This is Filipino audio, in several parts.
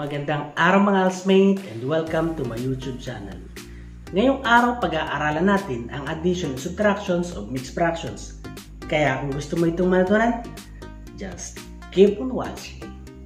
Magandang araw mga housemate and welcome to my YouTube channel. Ngayong araw pag-aaralan natin ang addition and subtractions of mixed fractions. Kaya kung gusto mo itong matutunan, just keep on watching.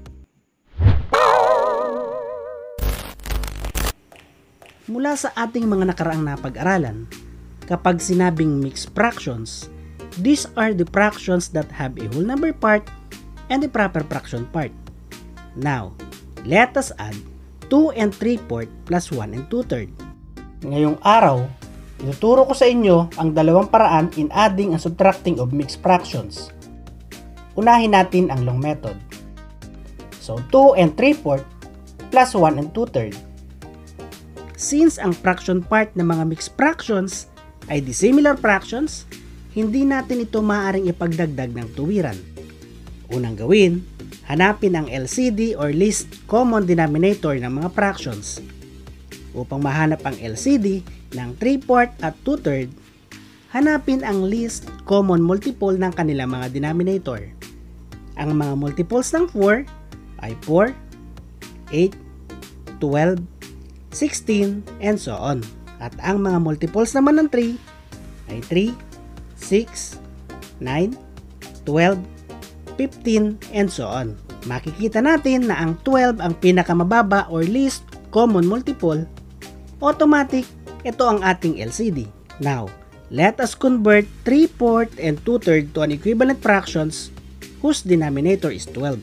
Mula sa ating mga nakaraang napag-aralan, kapag sinabing mixed fractions, these are the fractions that have a whole number part and the proper fraction part. Now, let us add 2 and 3/4 plus 1 and 2/3. Ngayong araw, ituturo ko sa inyo ang dalawang paraan in adding and subtracting of mixed fractions. Unahin natin ang long method. So, 2 and 3/4 plus 1 and 2/3. Since ang fraction part ng mga mixed fractions ay dissimilar fractions, hindi natin ito maaaring ipagdagdag ng tuwiran. Unang gawin, hanapin ang LCD or least common denominator ng mga fractions. Upang mahanap ang LCD ng 3/4 at 2/3, hanapin ang least common multiple ng kanilang mga denominator. Ang mga multiples ng 4 ay 4, 8, 12, 16, and so on. At ang mga multiples naman ng 3 ay 3, 6, 9, 12, 15, and so on. Makikita natin na ang 12 ang pinakamababa or least common multiple. Automatic, ito ang ating LCD. Now, let us convert 3/4 and 2/3 to an equivalent fractions whose denominator is 12.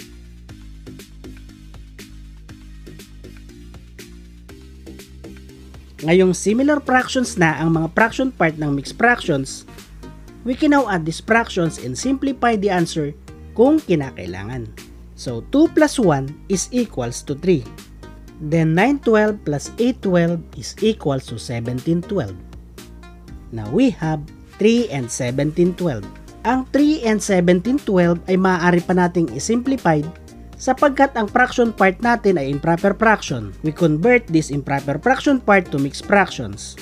Ngayong similar fractions na ang mga fraction part ng mixed fractions, we can now add these fractions and simplify the answer kung kinakailangan. So, 2 plus 1 is equals to 3. Then, 9/12 plus 8/12 is equals to 17/12. Now, we have 3 and 17/12. Ang 3 and 17/12 ay maaari pa nating i-simplified sapagkat ang fraction part natin ay improper fraction. We convert this improper fraction part to mixed fractions.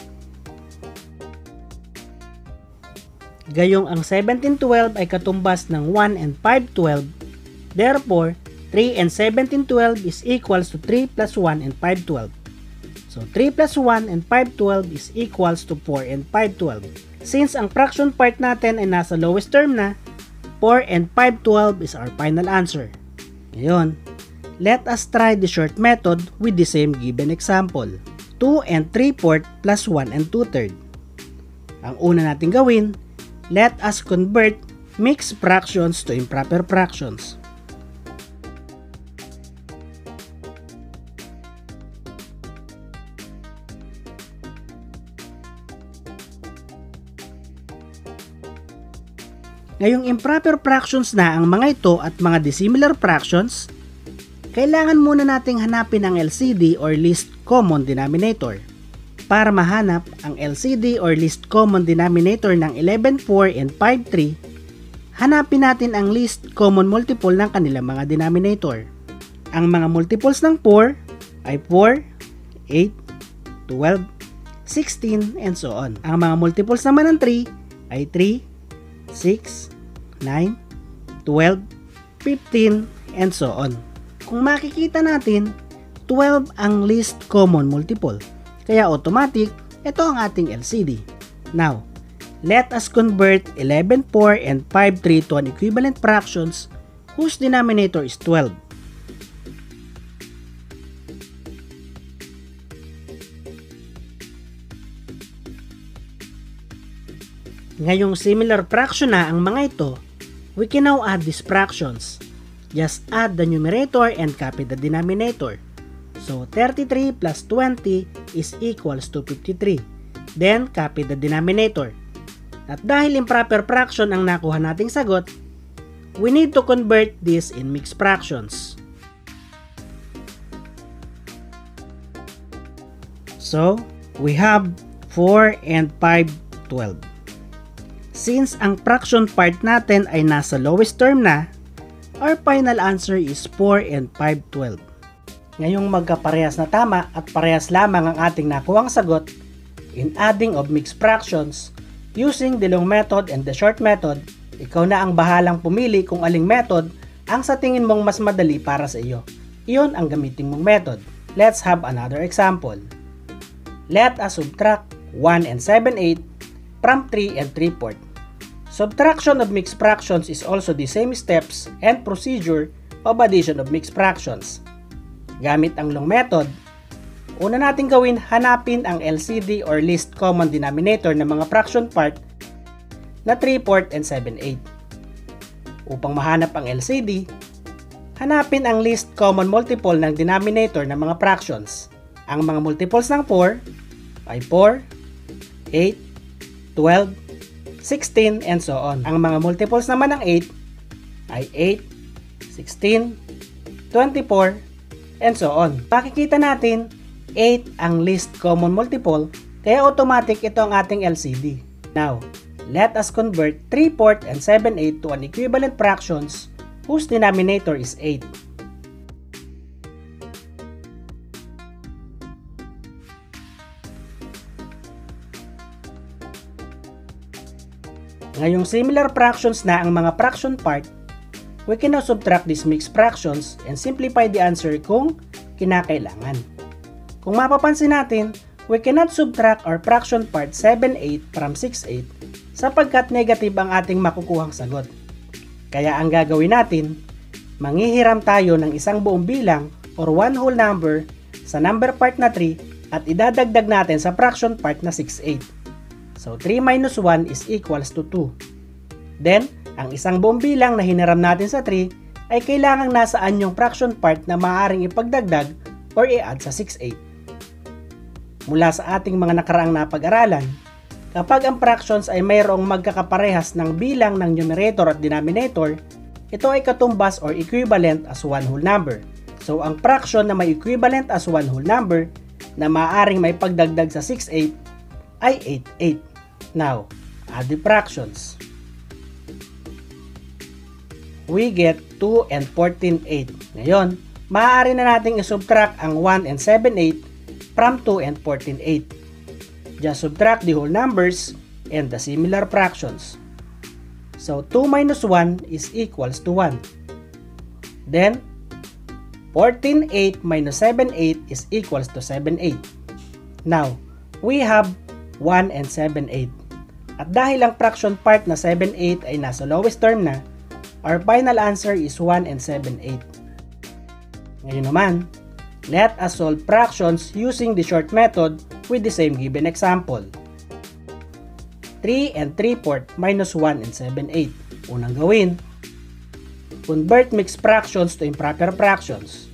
Gayong ang 17/12 ay katumbas ng 1 and 5/12. Therefore, 3 and 17/12 is equals to 3 plus 1 and 5/12. So, 3 plus 1 and 5/12 is equals to 4 and 5/12. Since ang fraction part natin ay nasa lowest term na, 4 and 5/12 is our final answer. Ngayon, let us try the short method with the same given example. 2 and 3/4 plus 1 and 2/3. Ang una natin gawin, let us convert mixed fractions to improper fractions. Ngayong improper fractions na ang mga ito at mga dissimilar fractions, kailangan muna nating hanapin ang LCD or least common denominator. Para mahanap ang LCD or least common denominator ng 11/4 and 5/3, hanapin natin ang least common multiple ng kanilang mga denominator. Ang mga multiples ng 4 ay 4, 8, 12, 16, and so on. Ang mga multiples naman ng 3 ay 3, 6, 9, 12, 15, and so on. Kung makikita natin, 12 ang least common multiple. Kaya automatic, ito ang ating LCD. Now, let us convert 11/4 and 5/3 to an equivalent fractions whose denominator is 12. Ngayong similar fraction na ang mga ito, we can now add these fractions. Just add the numerator and copy the denominator. So, 33 plus 20 is equals to 53. Then, copy the denominator. At dahil improper fraction ang nakuha nating sagot, we need to convert this in mixed fractions. So, we have 4 and 5/12. Since ang fraction part natin ay nasa lowest term na, our final answer is 4 and 5/12. Ngayong magkaparehas na tama at parehas lamang ang ating nakuhang sagot, in adding of mixed fractions, using the long method and the short method, ikaw na ang bahalang pumili kung aling method ang sa tingin mong mas madali para sa iyo. Iyon ang gamitin mong method. Let's have another example. Let us subtract 1 and 7/8 from 3 and 3/4. Subtraction of mixed fractions is also the same steps and procedure of addition of mixed fractions. Gamit ang long method, una natin gawin, hanapin ang LCD or least common denominator ng mga fraction part na 3/4 and 7/8. Upang mahanap ang LCD, hanapin ang least common multiple ng denominator ng mga fractions. Ang mga multiples ng 4 ay 4, 8, 12, 16, and so on. Ang mga multiples naman ng 8 ay 8, 16, 24, and so on. Makikita natin 8 ang least common multiple, kaya automatic ito ang ating LCD. Now, let us convert 3/4 and 7/8 to an equivalent fractions whose denominator is 8. Ngayong similar fractions na ang mga fraction part, we can now subtract these mixed fractions and simplify the answer kung kinakailangan. Kung mapapansin natin, we cannot subtract our fraction part 7/8 from 6/8 sapagkat negative ang ating makukuhang sagot. Kaya ang gagawin natin, manghihiram tayo ng isang buong bilang or one whole number sa number part na 3 at idadagdag natin sa fraction part na 6/8. So 3 minus 1 is equals to 2. Then, ang isang buong bilang na hiniram natin sa 3 ay kailangang nasaan yung fraction part na maaaring ipagdagdag or i-add sa 6/8. Mula sa ating mga nakaraang napag-aralan, kapag ang fractions ay mayroong magkakaparehas ng bilang ng numerator at denominator, ito ay katumbas or equivalent as one whole number. So ang fraction na may equivalent as one whole number na maaaring may pagdagdag sa 6/8 ay 8/8. Now, add the fractions. We get 2 and 14/8. Ngayon, maaari na nating isubtract ang 1 and 7/8 from 2 and 14/8. Just subtract the whole numbers and the similar fractions. So 2 minus 1 is equals to 1. Then 14/8 minus 7/8 is equals to 7/8. Now, we have 1 and 7/8. At dahil ang fraction part na 7/8 ay nasa lowest term na, our final answer is 1 and 7/8. Ngayon naman, let us solve fractions using the short method with the same given example. 3 and 3/4 minus 1 and 7/8. Unang gawin, convert mixed fractions to improper fractions.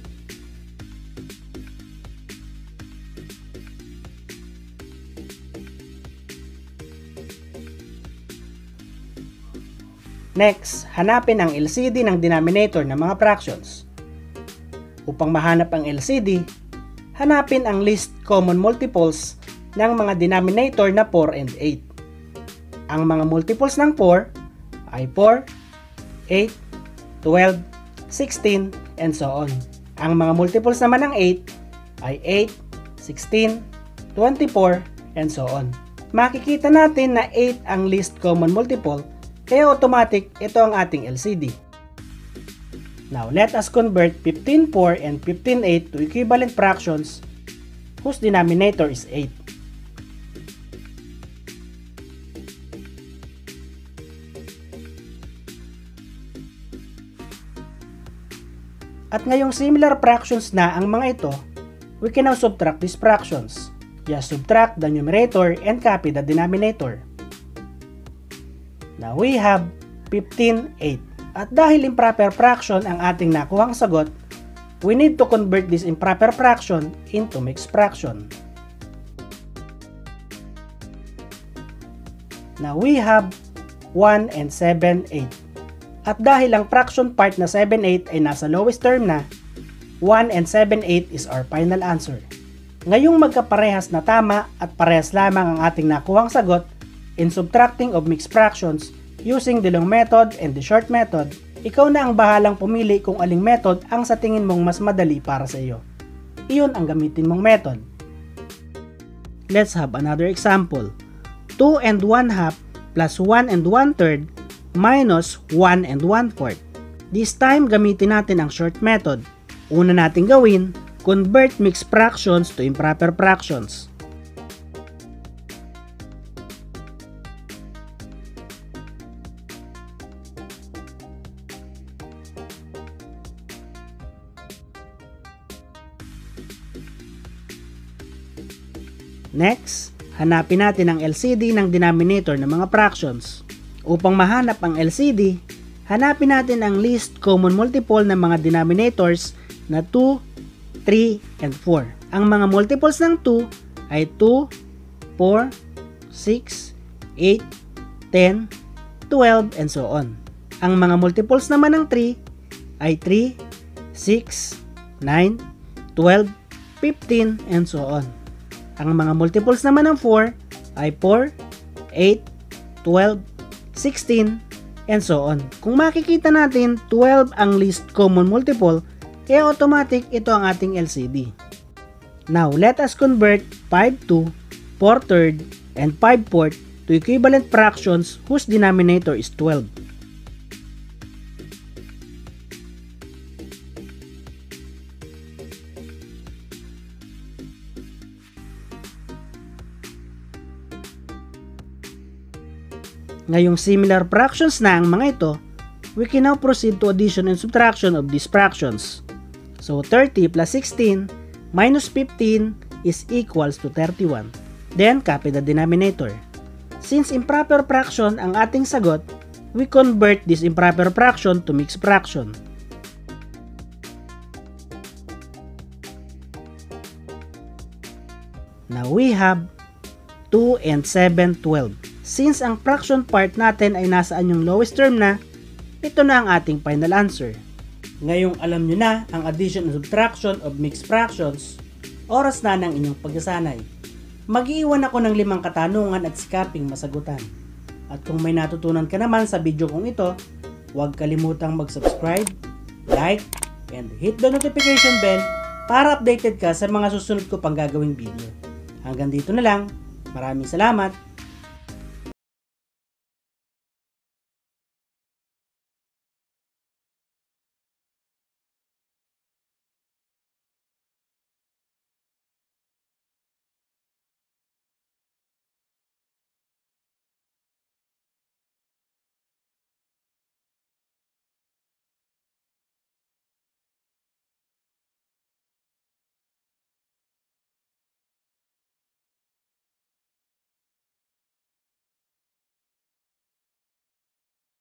Next, hanapin ang LCD ng denominator ng mga fractions. Upang mahanap ang LCD, hanapin ang least common multiples ng mga denominator na 4 and 8. Ang mga multiples ng 4 ay 4, 8, 12, 16, and so on. Ang mga multiples naman ng 8 ay 8, 16, 24, and so on. Makikita natin na 8 ang least common multiple, kaya automatic ito ang ating LCD. Now, let us convert 15/4 and 15/8 to equivalent fractions whose denominator is 8. At ngayong similar fractions na ang mga ito, we can now subtract these fractions. Just subtract the numerator and copy the denominator. Now we have 15/8. At dahil improper fraction ang ating nakuhang sagot, we need to convert this improper fraction into mixed fraction. Now we have 1 and 7/8. At dahil ang fraction part na 7/8 ay nasa lowest term na, 1 and 7/8 is our final answer. Ngayong magkaparehas na tama at parehas lamang ang ating nakuhang sagot, in subtracting of mixed fractions using the long method and the short method, ikaw na ang bahalang pumili kung aling method ang sa tingin mong mas madali para sa iyo. Iyon ang gamitin mong method. Let's have another example. 2 and 1/2 plus 1 and 1/3 minus 1 and 1/4. This time, gamitin natin ang short method. Una nating gawin, convert mixed fractions to improper fractions. Next, hanapin natin ang LCD ng denominator ng mga fractions. Upang mahanap ang LCD, hanapin natin ang least common multiple ng mga denominators na 2, 3, and 4. Ang mga multiples ng 2 ay 2, 4, 6, 8, 10, 12, and so on. Ang mga multiples naman ng 3 ay 3, 6, 9, 12, 15, and so on. Ang mga multiples naman ng 4 ay 4, 8, 12, 16, and so on. Kung makikita natin, 12 ang least common multiple, kaya automatic ito ang ating LCD. Now, let us convert 5/2, 4/3, and 5/4 to equivalent fractions whose denominator is 12. Ngayong similar fractions na ang mga ito, we can now proceed to addition and subtraction of these fractions. So 30 plus 16 minus 15 is equals to 31. Then copy the denominator. Since improper fraction ang ating sagot, we convert this improper fraction to mixed fraction. Now we have 2 and 7, 12. Since ang fraction part natin ay nasaan yung lowest term na, ito na ang ating final answer. Ngayong alam nyo na ang addition and subtraction of mixed fractions, oras na ng inyong pagsasanay. Mag-iiwan ako ng 5 katanungan at sikaping masagutan. At kung may natutunan ka naman sa video kong ito, huwag kalimutang mag-subscribe, like, and hit the notification bell para updated ka sa mga susunod ko pang gagawing video. Hanggang dito na lang. Maraming salamat!